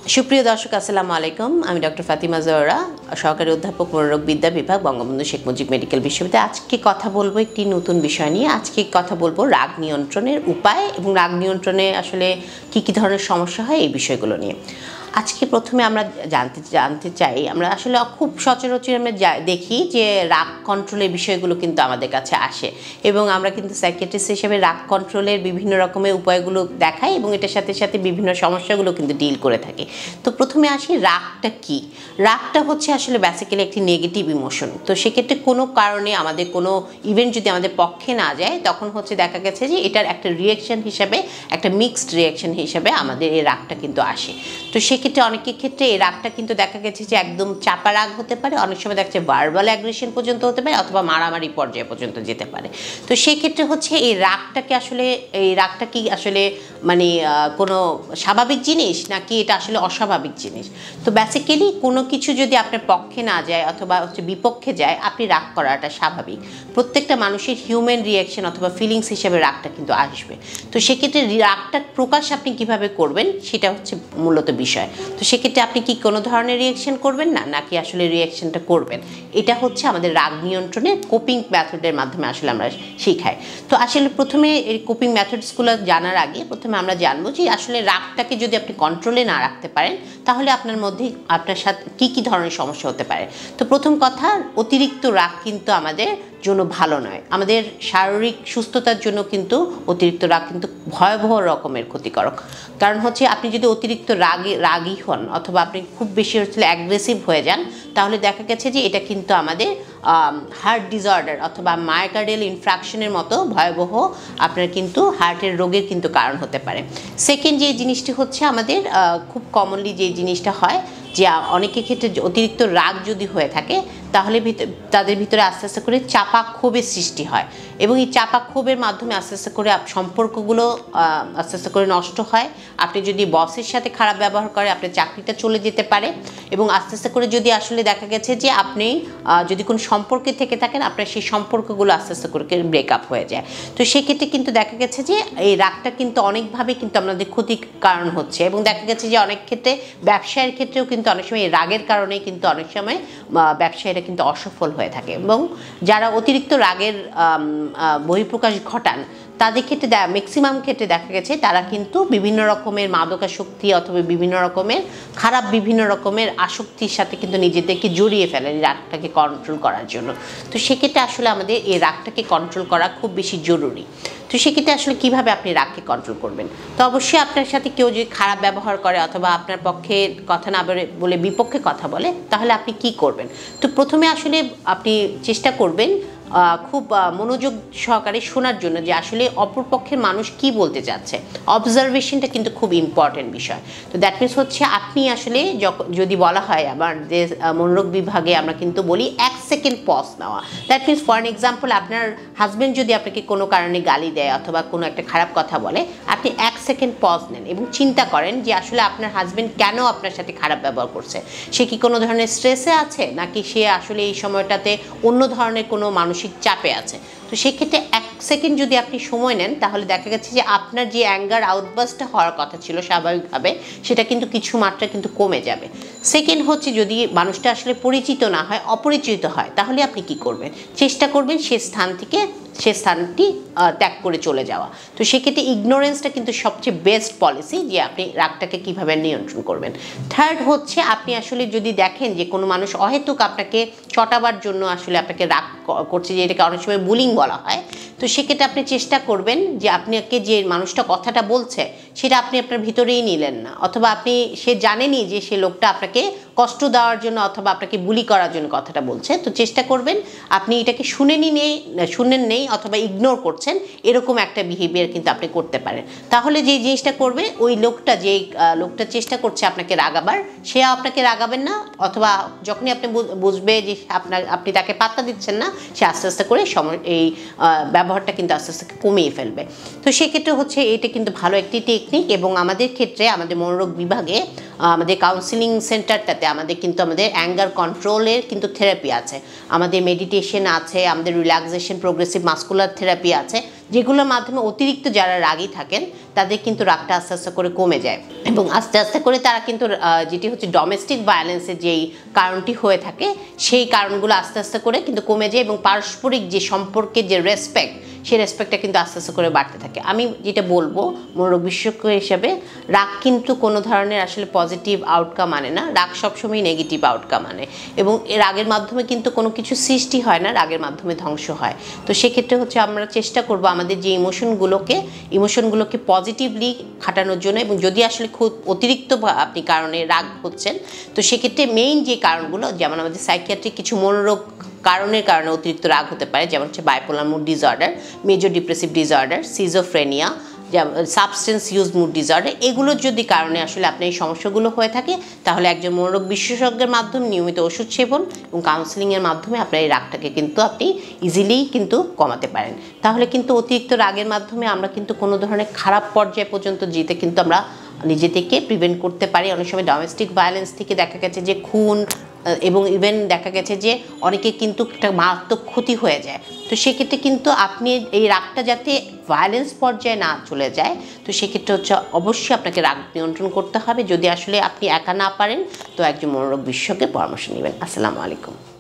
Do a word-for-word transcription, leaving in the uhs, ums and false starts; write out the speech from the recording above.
সুপ্রিয় দর্শক আসসালামু আলাইকুম। আমি ডক্টর ফাতিমা জোহরা, সহকারী অধ্যাপক মনোরোগবিদ্যা বিভাগ, বঙ্গবন্ধু শেখ মুজিব মেডিকেল বিশ্ববিদ্যালয়। আজকে কথা বলবো একটি নতুন বিষয় নিয়ে। আজকে কথা বলবো রাগ নিয়ন্ত্রণের উপায় এবং রাগ নিয়ন্ত্রণে আসলে কী কী ধরনের সমস্যা হয় এই বিষয়গুলো নিয়ে। আজকে প্রথমে আমরা জানতে জানতে চাই, আমরা আসলে খুব সচরাচর আমরা দেখি যে রাগ কন্ট্রোলের বিষয়গুলো কিন্তু আমাদের কাছে আসে এবং আমরা কিন্তু সাইকিয়াট্রিস্ট হিসেবে রাগ কন্ট্রোলের বিভিন্ন রকমের উপায়গুলো দেখাই এবং এটার সাথে সাথে বিভিন্ন সমস্যাগুলো কিন্তু ডিল করে থাকি। তো প্রথমে আসি, রাগটা কি? রাগটা হচ্ছে আসলে বেসিক্যালি একটি নেগেটিভ ইমোশন। তো সেক্ষেত্রে কোনো কারণে আমাদের কোনো ইভেন্ট যদি আমাদের পক্ষে না যায়, তখন হচ্ছে দেখা গেছে যে এটার একটা রিয়াকশন হিসাবে, একটা মিক্সড রিয়াকশন হিসাবে আমাদের এই রাগটা কিন্তু আসে। তো সেক্ষেত্রে অনেকের ক্ষেত্রে এই রাগটা কিন্তু দেখা গেছে যে একদম চাপা রাগ হতে পারে, অনেক সময় দেখা যাচ্ছে ভার্বাল অ্যাগ্রেশন পর্যন্ত হতে পারে, অথবা মারামারি পর্যায়ে পর্যন্ত যেতে পারে। তো সেক্ষেত্রে হচ্ছে এই রাগটাকে আসলে এই রাগটা কি আসলে মানে কোনো স্বাভাবিক জিনিস নাকি এটা আসলে অস্বাভাবিক জিনিস? তো বেসিক্যালি কোনো কিছু যদি আপনার পক্ষে না যায় অথবা হচ্ছে বিপক্ষে যায়, আপনি রাগ করাটা স্বাভাবিক। প্রত্যেকটা মানুষের হিউম্যান রিয়াকশন অথবা ফিলিংস হিসেবে রাগটা কিন্তু আসবে। তো সেক্ষেত্রে রাগটার প্রকাশ আপনি কিভাবে করবেন সেটা হচ্ছে মূলত বিষয়। তো সেক্ষেত্রে আপনি কি কোনো ধরনের রিয়াকশন করবেন না, নাকি আসলে রিয়াকশনটা করবেন, এটা হচ্ছে আমাদের রাগ নিয়ন্ত্রণের কোপিং মেথডের মাধ্যমে আসলে আমরা শিখাই। তো আসলে প্রথমে এই কোপিং মেথডসগুলো জানার আগে প্রথমে আমরা জানবো যে আসলে রাগটাকে যদি আপনি কন্ট্রোলে না রাখতে পারেন, তাহলে আপনার মধ্যে আপনার সাথে কী কী ধরনের সমস্যা হতে পারে। তো প্রথম কথা, অতিরিক্ত রাগ কিন্তু আমাদের জন্য ভালো নয়। আমাদের শারীরিক সুস্থতার জন্য কিন্তু অতিরিক্ত রাগ কিন্তু ভয়াবহ রকমের ক্ষতিকারক। কারণ হচ্ছে আপনি যদি অতিরিক্ত রাগে রাগী হন অথবা আপনি খুব বেশি হচ্ছে অ্যাগ্রেসিভ হয়ে যান, তাহলে দেখা গেছে যে এটা কিন্তু আমাদের হার্ট ডিসঅর্ডার অথবা মায়োকার্ডিয়াল ইনফ্রাকশনের মতো ভয়াবহ আপনার কিন্তু হার্টের রোগের কিন্তু কারণ হতে পারে। সেকেন্ড যে জিনিসটি হচ্ছে আমাদের খুব কমনলি যে জিনিসটা হয় যে অনেকের ক্ষেত্রে অতিরিক্ত রাগ যদি হয়ে থাকে, তাহলে তাদের ভিতরে আস্তে আস্তে করে চাপা ক্ষোভের সৃষ্টি হয় এবং এই চাপা ক্ষোভের মাধ্যমে আস্তে আস্তে করে সম্পর্কগুলো আস্তে আস্তে করে নষ্ট হয়। আপনি যদি বসের সাথে খারাপ ব্যবহার করে, আপনার চাকরিটা চলে যেতে পারে এবং আস্তে আস্তে করে যদি আসলে দেখা গেছে যে আপনি যদি কোনো সম্পর্কে থেকে থাকেন, আপনার সেই সম্পর্কগুলো আস্তে আস্তে করে ব্রেকআপ হয়ে যায়। তো সেক্ষেত্রে কিন্তু দেখা গেছে যে এই রাগটা কিন্তু অনেকভাবে কিন্তু আমাদের ক্ষতির কারণ হচ্ছে এবং দেখা গেছে যে অনেক ক্ষেত্রে ব্যবসায়ের ক্ষেত্রেও কিন্তু অনেক সময় এই রাগের কারণেই কিন্তু অনেক সময় ব্যবসায়ীরা কিন্তু অসফল হয়ে থাকে এবং যারা অতিরিক্ত রাগের বহিঃপ্রকাশ ঘটান, তাদের ক্ষেত্রে ম্যাক্সিমাম ক্ষেত্রে দেখা গেছে তারা কিন্তু বিভিন্ন রকমের মাদকাসক্তি অথবা বিভিন্ন রকমের খারাপ বিভিন্ন রকমের আসক্তির সাথে কিন্তু নিজেদেরকে জড়িয়ে ফেলেন রাগটাকে কন্ট্রোল করার জন্য। তো সেক্ষেত্রে আসলে আমাদের এই রাগটাকে কন্ট্রোল করা খুব বেশি জরুরি। তো সেক্ষেত্রে আসলে কীভাবে আপনি রাগকে কন্ট্রোল করবেন? তো অবশ্যই আপনার সাথে কেউ যদি খারাপ ব্যবহার করে অথবা আপনার পক্ষে কথা না বলে বিপক্ষে কথা বলে, তাহলে আপনি কি করবেন? তো প্রথমে আসলে আপনি চেষ্টা করবেন খুব মনোযোগ সহকারে শোনার জন্য যে আসলে অপরপক্ষের মানুষ কি বলতে চাচ্ছে। অবজারভেশনটা কিন্তু খুব ইম্পর্টেন্ট বিষয়। তো দ্যাট মিনস হচ্ছে আপনি আসলে যদি বলা হয়, আমার যে মনোরোগ বিভাগে আমরা কিন্তু বলি এক সেকেন্ড পজ নেওয়া। That means for an example, আপনার হাজব্যান্ড যদি আপনাকে কোনো কারণে গালি দেয় অথবা কোনো একটা খারাপ কথা বলে, আপনি এক সেকেন্ড পজ নেন এবং চিন্তা করেন যে আসলে আপনার হাজব্যান্ড কেন আপনার সাথে খারাপ ব্যবহার করছে। সে কি কোনো ধরনের স্ট্রেসে আছে, নাকি সে আসলে এই সময়টাতে অন্য ধরনের কোনো মানসিক চাপে আছে? তো সেক্ষেত্রে এক সেকেন্ড যদি আপনি সময় নেন, তাহলে দেখা গেছে যে আপনার যে অ্যাঙ্গার আউটবার্স্টটা হওয়ার কথা ছিল স্বাভাবিকভাবে, সেটা কিন্তু কিছু মাত্রা কিন্তু কমে যাবে। সেকেন্ড হচ্ছে, যদি মানুষটা আসলে পরিচিত না হয়, অপরিচিত হয়, তাহলে আপনি কি করবেন? চেষ্টা করবেন সে স্থান থেকে সে স্থানটি ত্যাগ করে চলে যাওয়া। তো সেক্ষেত্রে ইগনোরেন্সটা কিন্তু সবচেয়ে বেস্ট পলিসি, যে আপনি রাগটাকে কীভাবে নিয়ন্ত্রণ করবেন। থার্ড হচ্ছে, আপনি আসলে যদি দেখেন যে কোনো মানুষ অহেতুক আপনাকে চটাবার জন্য আসলে আপনাকে রাগ করছে, যে এটাকে অনেক সময় বুলিং বলা হয়, তো সেক্ষেত্রে আপনি চেষ্টা করবেন যে আপনাকে যে মানুষটা কথাটা বলছে সেটা আপনি আপনার ভিতরেই নিলেন না, অথবা আপনি সে জানেনই যে সে লোকটা আপনাকে কষ্ট দেওয়ার জন্য অথবা আপনাকে বুলি করার জন্য কথাটা বলছে। তো চেষ্টা করবেন আপনি এটাকে শুনেনি নেই শুনেন নেই অথবা ইগনোর করছেন, এরকম একটা বিহেভিয়ার কিন্তু আপনি করতে পারেন। তাহলে যে জিনিসটা করবে, ওই লোকটা যে লোকটা চেষ্টা করছে আপনাকে রাগাবার, সে আপনাকে রাগাবেন না, অথবা যখনই আপনি বুঝবে যে আপনার আপনি তাকে পাত্তা দিচ্ছেন না, সে আস্তে আস্তে করে এই ব্যবহারটা কিন্তু আস্তে আস্তে কমিয়ে ফেলবে। তো সেক্ষেত্রে হচ্ছে এটা কিন্তু ভালো একটি টেকনিক এবং আমাদের ক্ষেত্রে আমাদের মনোরোগ বিভাগে আমাদের কাউন্সিলিং সেন্টারটাতে আমাদের কিন্তু আমাদের অ্যাঙ্গার কন্ট্রোলের কিন্তু থেরাপি আছে, আমাদের মেডিটেশন আছে, আমাদের রিল্যাক্সেশন প্রোগ্রেসিভ মাস্কুলার থেরাপি আছে। যেগুলোর মাধ্যমে অতিরিক্ত যারা রাগী থাকেন তাদের কিন্তু রাগটা আস্তে আস্তে করে কমে যায় এবং আস্তে আস্তে করে তারা কিন্তু যেটি হচ্ছে ডোমেস্টিক ভায়োলেন্সের যেই কারণটি হয়ে থাকে সেই কারণগুলো আস্তে আস্তে করে কিন্তু কমে যায় এবং পারস্পরিক যে সম্পর্কের যে রেসপেক্ট সেই রেসপেক্টটা কিন্তু আস্তে আস্তে করে বাড়তে থাকে। আমি যেটা বলবো মনোরোগ বিশেষজ্ঞ হিসাবে, রাগ কিন্তু কোনো ধরনের আসলে পজিটিভ আউটকাম আনে না, রাগ সবসময় নেগেটিভ আউটকাম আনে এবং এর রাগের মাধ্যমে কিন্তু কোনো কিছু সৃষ্টি হয় না, রাগের মাধ্যমে ধ্বংস হয়। তো সেক্ষেত্রে হচ্ছে আমরা চেষ্টা করব আমাদের যে ইমোশনগুলোকে ইমোশনগুলোকে পজিটিভলি খাটানোর জন্য, এবং যদি আসলে খুব অতিরিক্ত আপনি কারণে রাগ হচ্ছেন তো সেক্ষেত্রে মেইন যে কারণগুলো, যেমন আমাদের সাইকিয়াট্রিক কিছু মনোরোগ কারণের কারণে অতিরিক্ত রাগ হতে পারে, যেমন হচ্ছে bipolar mood disorder, major depressive disorder, schizophrenia, যেমন সাবস্টেন্স ইউজ মুড ডিসঅর্ডার, এগুলোর যদি কারণে আসলে আপনার এই সমস্যাগুলো হয়ে থাকে তাহলে একজন মনোরোগ বিশেষজ্ঞের মাধ্যমে নিয়মিত ওষুধ সেবন এবং কাউন্সেলিংয়ের মাধ্যমে আপনার এই রাগটাকে কিন্তু আপনি ইজিলি কিন্তু কমাতে পারেন। তাহলে কিন্তু অতিরিক্ত রাগের মাধ্যমে আমরা কিন্তু কোনো ধরনের খারাপ পর্যায় পর্যন্ত যেতে কিন্তু আমরা নিজে থেকে প্রিভেন্ট করতে পারি। অনেক সময় ডোমেস্টিক ভায়োলেন্স থেকে দেখা গেছে যে খুন এবং ইভেন দেখা গেছে যে অনেকে কিন্তু একটা মারাত্মক ক্ষতি হয়ে যায়। তো সেক্ষেত্রে কিন্তু আপনি এই রাগটা যাতে ভায়োলেন্স পর্যায়ে না চলে যায়, তো সেক্ষেত্রে হচ্ছে অবশ্যই আপনাকে রাগ নিয়ন্ত্রণ করতে হবে। যদি আসলে আপনি একা না পারেন তো একজন মনোরোগ বিশেষজ্ঞের পরামর্শ নেবেন। আসসালামু আলাইকুম।